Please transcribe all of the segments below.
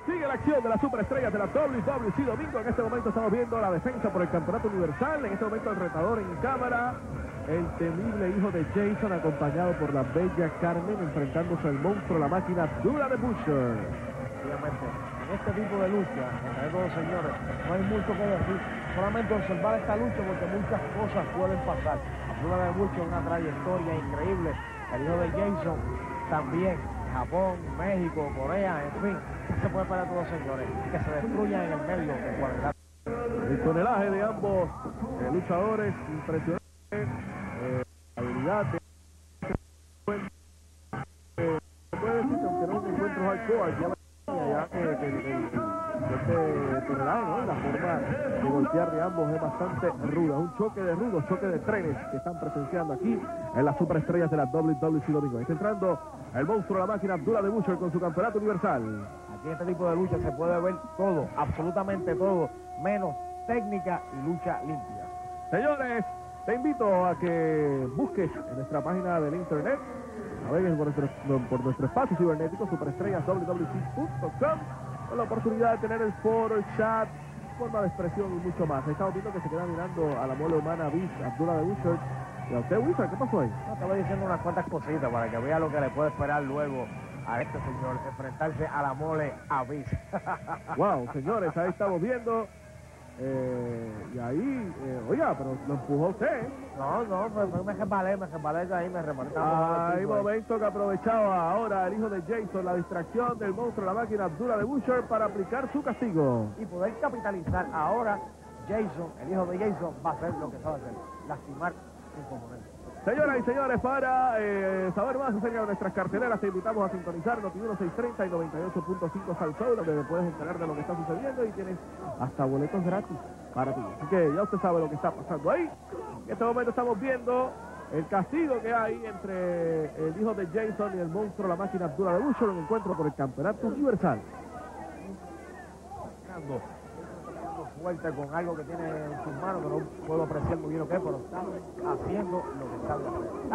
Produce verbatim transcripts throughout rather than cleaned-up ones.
Sigue la acción de las superestrellas de la W W C domingo. En este momento estamos viendo la defensa por el campeonato universal. En este momento el retador en cámara, el temible hijo de Jason, acompañado por la bella Carmen, enfrentándose al monstruo, la máquina Abdullah the Butcher. Obviamente, en este tipo de lucha, entre estos dos señores, no hay mucho que decir. Solamente observar esta lucha porque muchas cosas pueden pasar. Abdullah the Butcher, una trayectoria increíble. El hijo de Jason también. Japón, México, Corea, en fin, se puede para todos, señores, que se destruyan en el medio de cualidad. El tonelaje de ambos eh, luchadores, impresionante, eh, habilidad de... Eh, puede decir que aunque no me encuentro hardcore, ya ya que, que, que, que este tonelaje, ¿no? La forma de golpear de ambos es bastante ruda. Un choque de rudos, choque de trenes que están presenciando aquí en las superestrellas de la W W C domingo. Está entrando el monstruo, la máquina Abdullah the Butcher con su campeonato universal. Aquí en este tipo de lucha se puede ver todo, absolutamente todo, menos técnica y lucha limpia. Señores, te invito a que busques en nuestra página del internet, navegues por nuestro, por nuestro espacio cibernético, superestrellas w w w punto com, con la oportunidad de tener el foro, el chat, forma de expresión y mucho más. Estamos viendo que se queda mirando a la mole humana Abyss, Abdullah the Butcher. ¿Y a usted, Wizard, qué pasó ahí? No, estaba diciendo unas cuantas cositas para que vea lo que le puede esperar luego a este señor, enfrentarse a la mole Abyss. Wow, señores, ahí estamos viendo. Eh, y ahí, eh, oiga, pero lo empujó usted, ¿eh? No, no, pues, pues me resbalé, me resbalé de ahí, me resbalé. Hay momento que aprovechaba ahora el hijo de Jason, la distracción del monstruo, la máquina Abdullah the Butcher, para aplicar su castigo. Y poder capitalizar ahora, Jason, el hijo de Jason, va a hacer lo que sabe hacer, lastimar su componente. Señoras y señores, para eh, saber más acerca de nuestras carteleras, te invitamos a sintonizar Noti uno seiscientos treinta y noventa y ocho punto cinco Salsoul, donde te puedes enterar de lo que está sucediendo y tienes hasta boletos gratis para ti. Así que ya usted sabe lo que está pasando ahí. En este momento estamos viendo el castigo que hay entre el hijo de Jason y el monstruo, la máquina Abdullah the Butcher, en encuentro por el campeonato universal. Fuerte con algo que tiene en sus manos, que no puedo apreciar muy bien lo que es, pero está haciendo lo que sabe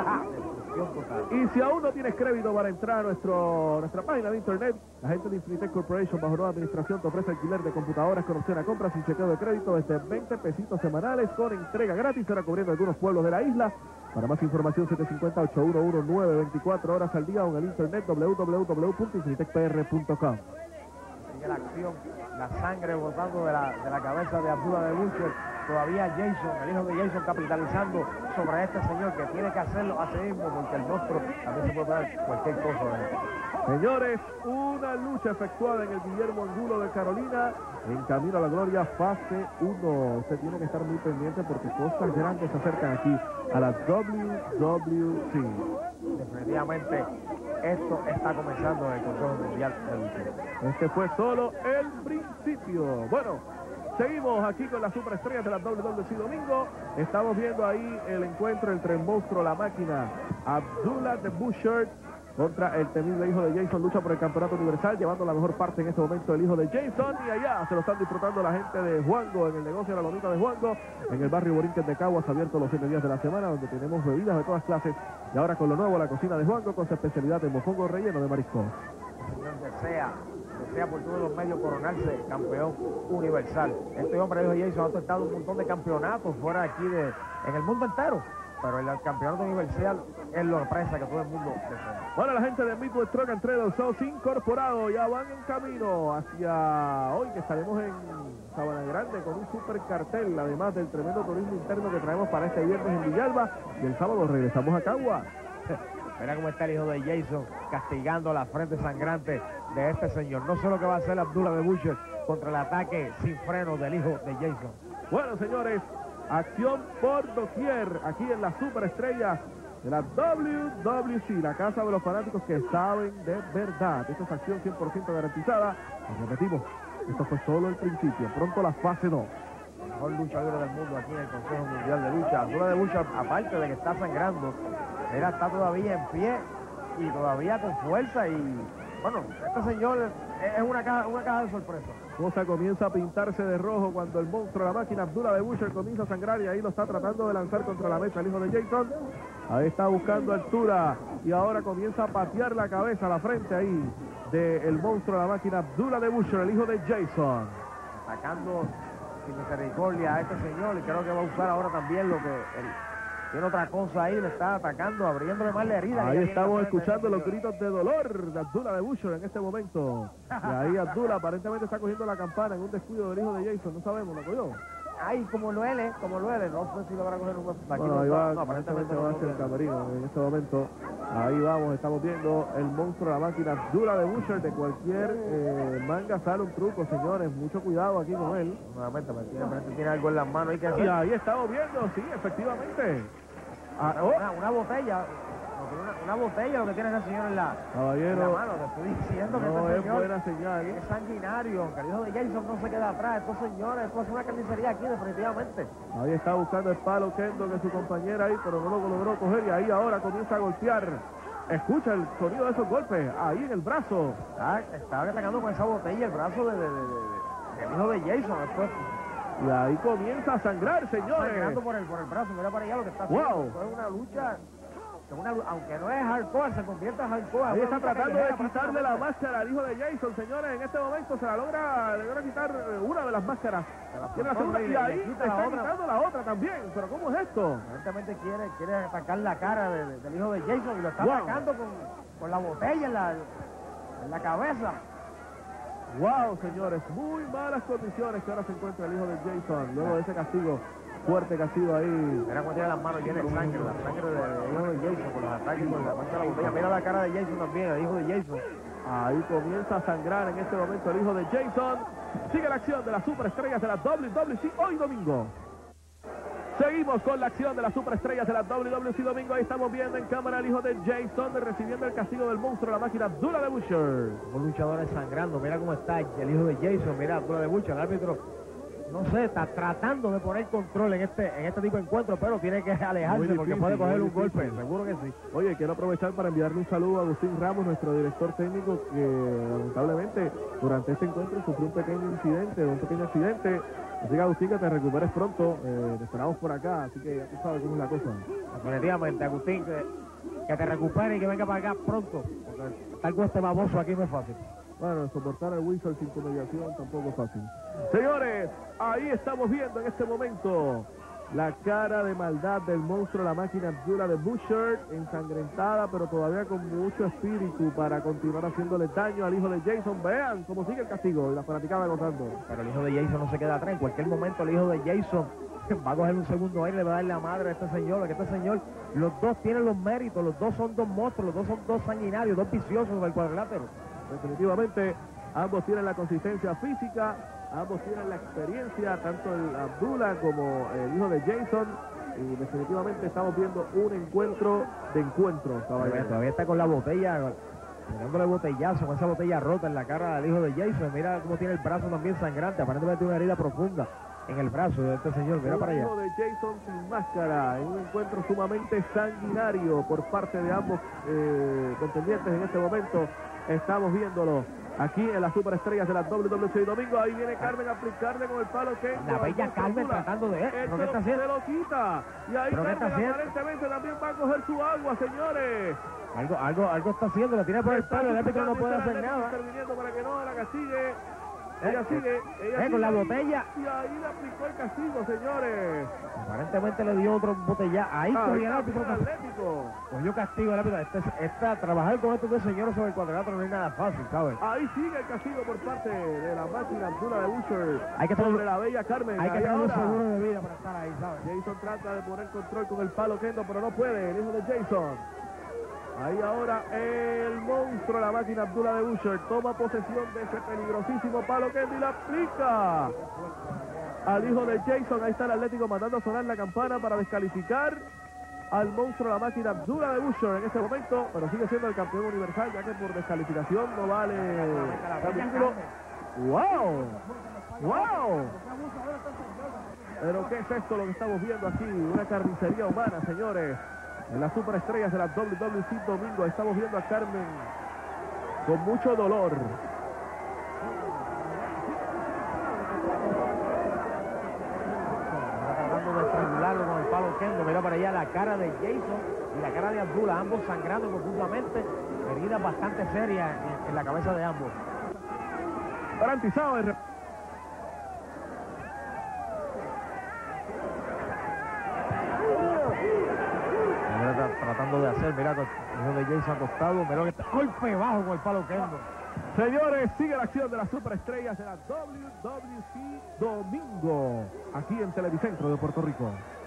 hacer. Y si aún no tienes crédito para entrar a nuestro, nuestra página de internet, la gente de Infinitec Corporation bajo nueva administración te ofrece alquiler de computadoras con opción a compras sin chequeo de crédito desde veinte pesitos semanales con entrega gratis, ahora cubriendo algunos pueblos de la isla. Para más información, siete cinco cero, ocho uno uno, nueve veinticuatro horas al día o en el internet w w w punto infinitec p r punto com. Sigue la acción, la sangre botando de la, de la cabeza de Abdullah the Butcher. Todavía Jason, el hijo de Jason, capitalizando sobre este señor que tiene que hacerlo a sí mismo porque el monstruo también se puede dar cualquier cosa de él. Señores, una lucha efectuada en el Guillermo Angulo de Carolina, en camino a la gloria, fase uno. Usted tiene que estar muy pendiente porque cosas grandes se acercan aquí a la W W C. Definitivamente, esto está comenzando en el Consejo Mundial de Lucha. Este fue solo el principio. Bueno, seguimos aquí con las superestrellas de la W W C domingo. Estamos viendo ahí el encuentro entre el monstruo, la máquina Abdullah the Butcher contra el temible hijo de Jason. Lucha por el campeonato universal, llevando la mejor parte en este momento el hijo de Jason. Y allá se lo están disfrutando la gente de Juango, en el negocio de la lomita de Juango, en el barrio Borinquen de Caguas, abierto los siete días de la semana, donde tenemos bebidas de todas clases. Y ahora con lo nuevo, la cocina de Juango, con su especialidad de mofongo relleno de marisco. El señor desea, desea por todos los medios coronarse campeón universal. Este hombre, el hijo de Jason, ha tentado un montón de campeonatos fuera aquí de, en el mundo entero. Pero el campeonato universal es la sorpresa que todo el mundo desea. Bueno, la gente de Midwest Truck and Trailer Show incorporado, ya van en camino hacia hoy, que estaremos en Sabana Grande con un super cartel, además del tremendo turismo interno que traemos para este viernes en Villalba, y el sábado regresamos a Cagua. Mira cómo está el hijo de Jason castigando la frente sangrante de este señor. No sé lo que va a hacer Abdullah the Butcher contra el ataque sin freno del hijo de Jason. Bueno, señores, acción por doquier aquí en las superestrellas de la W W C, la casa de los fanáticos que saben de verdad. Esta es acción cien por ciento garantizada. Nos repetimos, esto fue solo el principio, pronto la fase dos. El mejor luchador del mundo aquí en el Consejo Mundial de Lucha. Abdullah the Butcher, aparte de que está sangrando, él está todavía en pie y todavía con fuerza. Y bueno, este señor es una caja, una caja de sorpresa. Cosa comienza a pintarse de rojo cuando el monstruo, la máquina Abdullah the Butcher, comienza a sangrar, y ahí lo está tratando de lanzar contra la mesa el hijo de Jason. Ahí está buscando altura y ahora comienza a patear la cabeza, la frente ahí del monstruo de la máquina, Abdullah the Butcher, el hijo de Jason. Atacando sin misericordia a este señor, y creo que va a usar ahora también lo que él tiene otra cosa ahí, le está atacando, abriéndole más la herida. Ahí estamos escuchando los gritos de dolor de Abdullah the Butcher en este momento. Y ahí Abdullah aparentemente está cogiendo la campana en un descuido del hijo de Jason, no sabemos, ¿lo cogió? Ay, como luele, como luele, no sé si lo van a coger un... Bueno, ahí va, no, aparentemente va a ser el camerino en este momento. Ahí vamos, estamos viendo el monstruo de la máquina, Abdullah the Butcher. De cualquier eh, manga sale un truco, señores, mucho cuidado aquí con él. Nuevamente, tiene, tiene algo en las manos. Hay que hacer. Y ahí estamos viendo, sí, efectivamente. Ah, una, oh. una, una botella. Una, una botella lo que tiene ese señor en la, Caballero, en la mano. Te estoy diciendo que no este es señor buena señal. Es sanguinario, aunque el hijo de Jason no se queda atrás. Estos señores, esto es una carnicería aquí definitivamente. Ahí está buscando el palo Kendo de su compañera ahí, pero no lo logró coger y ahí ahora comienza a golpear. Escucha el sonido de esos golpes, ahí en el brazo. Está, está atacando con esa botella el brazo de, de, de, de, del hijo de Jason. Después. Y ahí comienza a sangrar, señores. Sangrando por el, por el brazo, mira para allá lo que está haciendo. Wow. Esto es una lucha... Una, aunque no es hardcore, se convierte en hardcore. Ahí está tratando de quitarle la máscara al hijo de Jason, señores. En este momento se la logra, le logra quitar una de las máscaras. Tiene la segunda y ahí le está quitando la otra también. Pero ¿cómo es esto? Evidentemente quiere, quiere atacar la cara de, de, del hijo de Jason y lo está wow. atacando con, con la botella en la, en la cabeza. Wow, señores, muy malas condiciones que ahora se encuentra el hijo de Jason luego de ese castigo. Fuerte que ha sido ahí. Mira cómo tiene las manos llenas de sangre, la sangre del de hijo de Jason con los ataques con la mancha de la botella. Mira la cara de Jason también, el hijo de Jason. Ahí comienza a sangrar en este momento el hijo de Jason. Sigue la acción de las superestrellas de la W W C hoy domingo. Seguimos con la acción de las superestrellas de la W W C domingo. Ahí estamos viendo en cámara al hijo de Jason recibiendo el castigo del monstruo de la máquina, Abdullah the Butcher. Los luchadores sangrando, mira cómo está el hijo de Jason, mira Abdullah the Butcher, el árbitro. No sé, está tratando de poner control en este en este tipo de encuentro, pero tiene que alejarse difícil, porque puede coger un difícil. golpe, seguro que sí. Oye, quiero aprovechar para enviarle un saludo a Agustín Ramos, nuestro director técnico, que lamentablemente durante este encuentro sufrió un pequeño incidente, un pequeño accidente. Así que Agustín, que te recuperes pronto, eh, te esperamos por acá, así que ya tú sabes cómo es la cosa. Definitivamente, Agustín, que, que te recupere y que venga para acá pronto, porque estar con este baboso aquí no es fácil. Bueno, soportar al Whistle sin tu mediación tampoco es fácil. Señores, ahí estamos viendo en este momento la cara de maldad del monstruo, la máquina Abdullah the Butcher, ensangrentada, pero todavía con mucho espíritu para continuar haciéndole daño al hijo de Jason. Vean cómo sigue el castigo y la fanaticada gozando. Pero el hijo de Jason no se queda atrás. En cualquier momento el hijo de Jason va a coger un segundo aire, le va a dar la madre a este señor, a este señor. Los dos tienen los méritos, los dos son dos monstruos, los dos son dos sanguinarios, dos viciosos del cuadrilátero. Definitivamente, ambos tienen la consistencia física, ambos tienen la experiencia, tanto el Abdullah como el hijo de Jason, y definitivamente estamos viendo un encuentro de encuentros. Todavía, todavía está con la botella, tirándole botellazo, con esa botella rota en la cara del hijo de Jason. Mira cómo tiene el brazo también sangrante, aparentemente tiene una herida profunda en el brazo de este señor. Mira para allá. El hijo de Jason sin máscara, en un encuentro sumamente sanguinario por parte de ambos eh, contendientes en este momento. Estamos viéndolo aquí en las superestrellas de la W W C domingo. Ahí viene Carmen a aplicarle con el palo que la bella Carmen tratando de él. ¿Pero qué está haciendo? Se lo quita. Y ahí Carmen aparentemente también va a coger su agua, señores. Algo, algo, algo está haciendo, la tiene por el palo, el árbitro no puede hacer nada. Interviniendo para que no la castigue. Ella sigue, ella eh, sigue con la ahí, botella. Y ahí le aplicó el castigo, señores. Aparentemente le dio otro botella. Ahí ah, cogió el árbitro. Atlético. Cogió castigo el árbitro. Este, esta, trabajar con estos dos señores sobre el cuadrilátero no es nada fácil, ¿sabes? Ahí sigue el castigo por parte de la máquina Abdullah the Butcher. Hay que sobre la bella Carmen. Hay que tener un seguro de vida para estar ahí, ¿sabes? Jason trata de poner control con el palo Kendo, pero no puede. El hijo de Jason. Ahí ahora el monstruo, la máquina Abdullah the Butcher, toma posesión de ese peligrosísimo palo Kendo y la aplica al hijo de Jason. Ahí está el Atlético mandando a sonar la campana para descalificar al monstruo, la máquina Abdullah the Butcher en este momento, pero sigue siendo el campeón universal, ya que por descalificación no vale el título. ¡Wow! ¡Wow! Pero ¿qué es esto lo que estamos viendo aquí? Una carnicería humana, señores. En las superestrellas de la W W C domingo estamos viendo a Carmen con mucho dolor. Está tratando de estrangularlo con el palo palo Kendo. Mira para allá la cara de Jason y la cara de Abdullah, ambos sangrando profundamente, heridas bastante serias en, en la cabeza de ambos. Garantizado el... Mira, tratando de hacer, mira, hijo de Jason acostado, mira que está golpe bajo con el palo Kendo. Señores, sigue la acción de las superestrellas de la W W C domingo, aquí en Televicentro de Puerto Rico.